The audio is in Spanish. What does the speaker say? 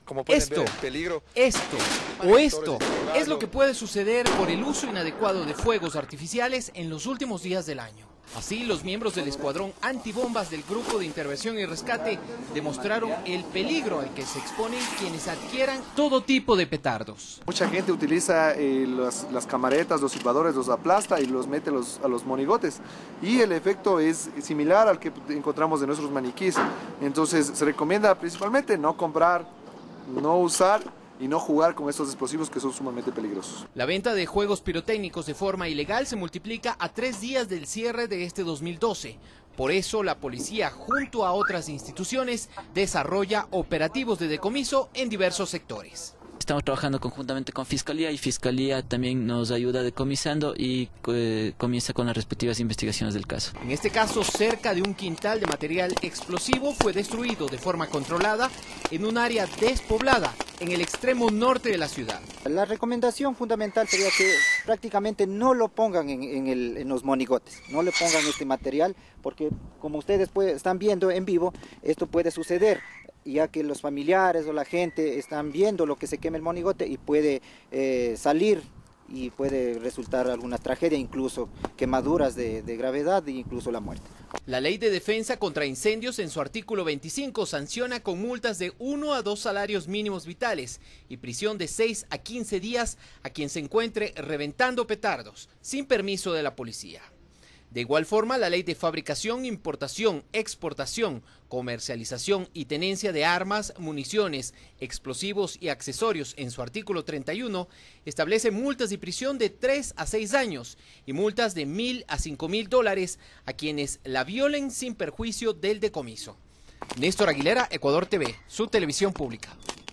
Como pueden ver, el peligro. Esto es lo que puede suceder por el uso inadecuado de fuegos artificiales en los últimos días del año. Así, los miembros del escuadrón antibombas del Grupo de Intervención y Rescate demostraron el peligro al que se exponen quienes adquieran todo tipo de petardos. Mucha gente utiliza las camaretas, los silbadores, los aplasta y los mete a los monigotes. Y el efecto es similar al que encontramos en nuestros maniquís. Entonces, se recomienda principalmente no comprar, no usar y no jugar con estos explosivos que son sumamente peligrosos. La venta de juegos pirotécnicos de forma ilegal se multiplica a 3 días del cierre de este 2012. Por eso la policía, junto a otras instituciones, desarrolla operativos de decomiso en diversos sectores. Estamos trabajando conjuntamente con Fiscalía y Fiscalía también nos ayuda decomisando y comienza con las respectivas investigaciones del caso. En este caso, cerca de un quintal de material explosivo fue destruido de forma controlada en un área despoblada en el extremo norte de la ciudad. La recomendación fundamental sería que prácticamente no lo pongan en los monigotes, no le pongan este material, porque como ustedes están viendo en vivo, esto puede suceder, ya que los familiares o la gente están viendo lo que se quema el monigote y puede salir y puede resultar alguna tragedia, incluso quemaduras de gravedad e incluso la muerte. La Ley de Defensa contra Incendios en su artículo 25 sanciona con multas de 1 a 2 salarios mínimos vitales y prisión de 6 a 15 días a quien se encuentre reventando petardos sin permiso de la policía. De igual forma, la Ley de Fabricación, Importación, Exportación, Comercialización y Tenencia de Armas, Municiones, Explosivos y Accesorios en su artículo 31 establece multas de prisión de 3 a 6 años y multas de $1.000 a $5.000 a quienes la violen sin perjuicio del decomiso. Néstor Aguilera, Ecuador TV, su televisión pública.